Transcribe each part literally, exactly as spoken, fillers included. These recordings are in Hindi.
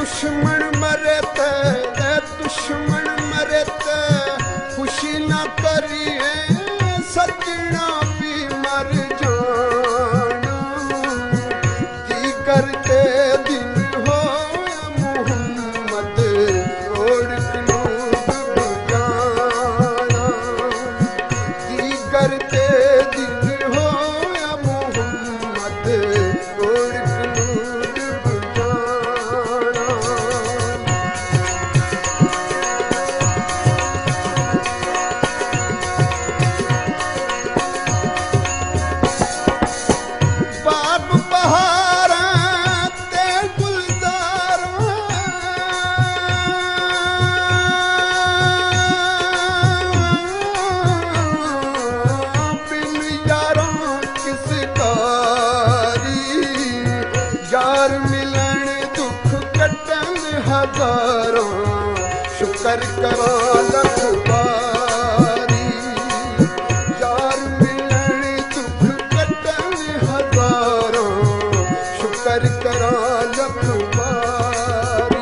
दुश्मन मरे ते दुश्मन मरे ते खुशी ना करिए सजना भी मर जाना की करते दिन हो मोहम्मद रोड कनूद जाना की करते दिन हो मोहम्मद रोड कनूद जाना। बाग बहारा ते गुलजारा बिन यारों किस कारी यार मिलन दुख कटन हजारों शुक्र करो लख बारी यार मिलन दुख कटन हजारों शुक्र करो लख बारी।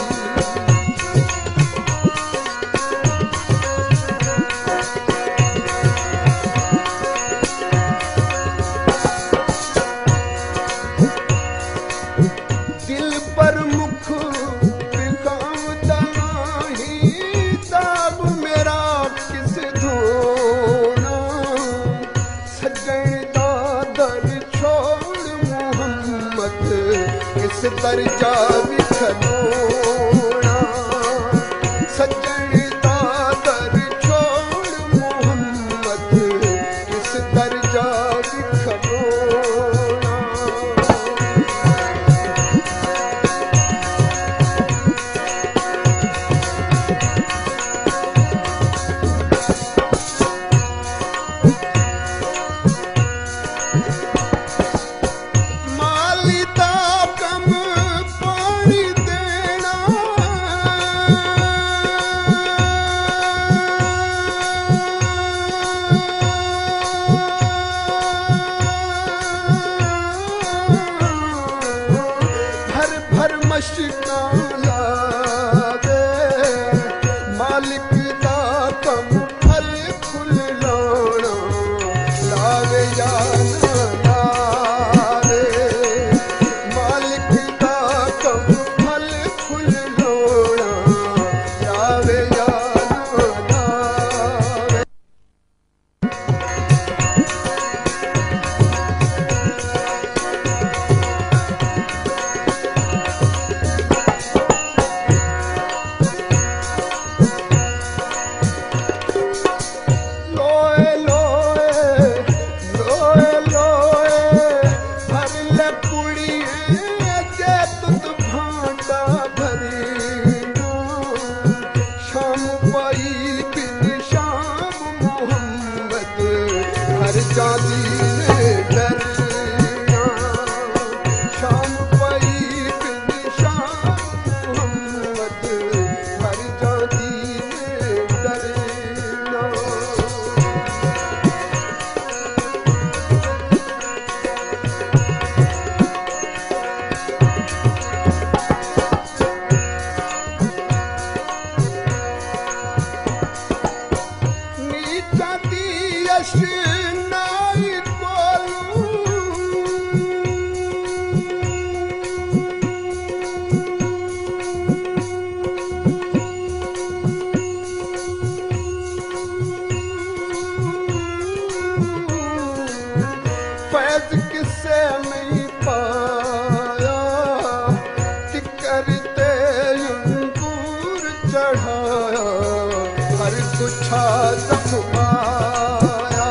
दिल पर मुख दिखावता नहीं ताब मेरा किस धोना सजन दा दर छोड़ मोहम्मद किस दर्जा बिखरोना सजन दा दर छोड़ मोहम्मद किस दर्जा बिखरोना। मालिता कम पानी देना भर भर मशका लावे मालिक दा कम फल फुल लाना लावे या ना लावे मालिक दा कम फल फुल लाना लावे या ना लावे। लोए लोए लोए लोए भर ले कुड़िए जे तुत भांडा भरीना शाम पाई बिन शाम मोहम्मद हर जादी ने डरना शाम पाई बिन शाम मोहम्मद हर जादी ने डरना। नीचा दी यश नाई कोलू फैज किसे नहीं पाया कि करते अंगूर चढ़ाया हर गुच्छा जख्माया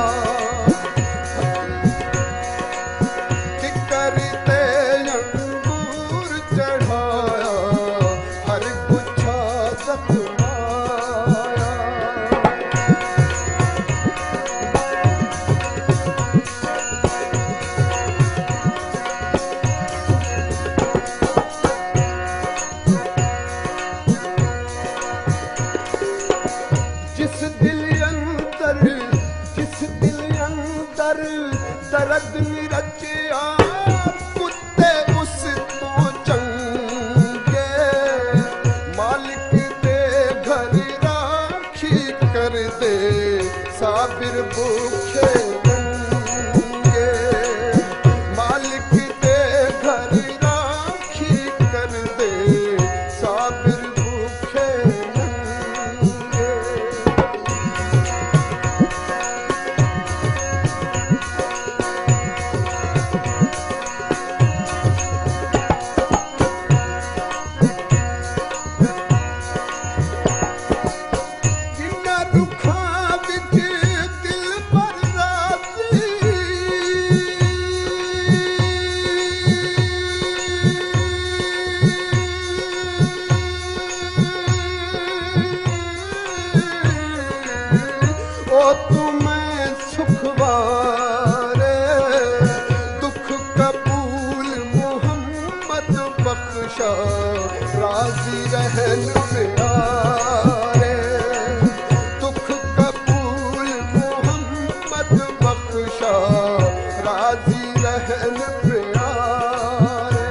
कि करते अंगूर चढ़ाया हर गुच्छा जख्माया। जिस दिल अंदर जिस दिल अंदर दर्द निरचिया कुत्ते उस तो चंगे साबिर भूखे नंगे मालिक दे घर राखी कर दे साबिर भूखे नंगे ओ तुम्हें सुखवारे दुख कबूल मोहम्मद बख्शा राजी रहन प्यारे दुख कबूल मोहम्मद बख्शा राजी रहन प्यारे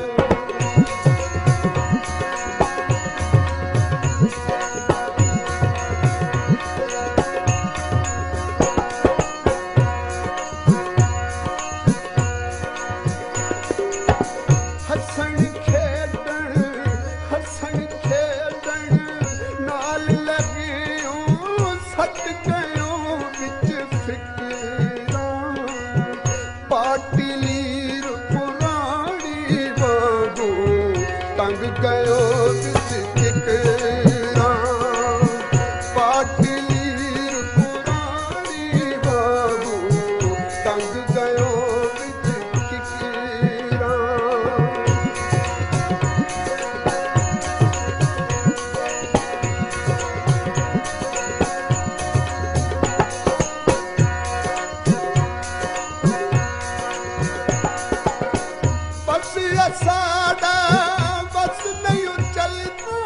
हसन खेडण हसन खेडण नाल लगियूं सट गयूं विच फिकिरां पाटी लीर पुराणी वांगू टंग गयो विच किकरां पाटी लीर पुराणी वांगू टंग गयो विच किकरां बस साड़ा बस नहीं चलता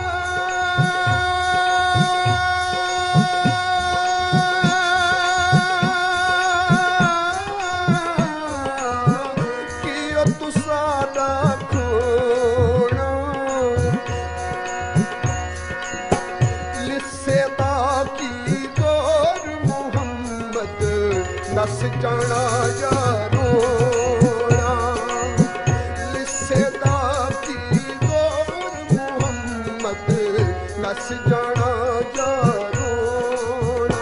कि तू साड़ा खोना लिस्सेदा की दौर मोहम्मद नस जाना यारो नस जाना यारोना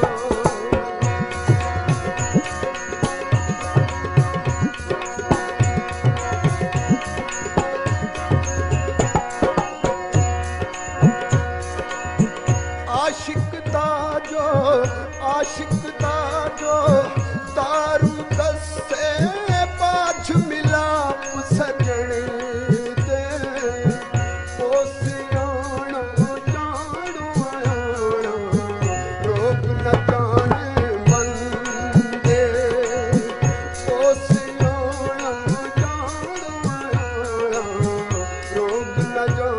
आशिक ताजो आशिक ताजो दारू दस्से बाझ मिला सजन दे ओसियाना जानो आना रोक न जाने मन दे ओसियाना जानो आना रोक न जाने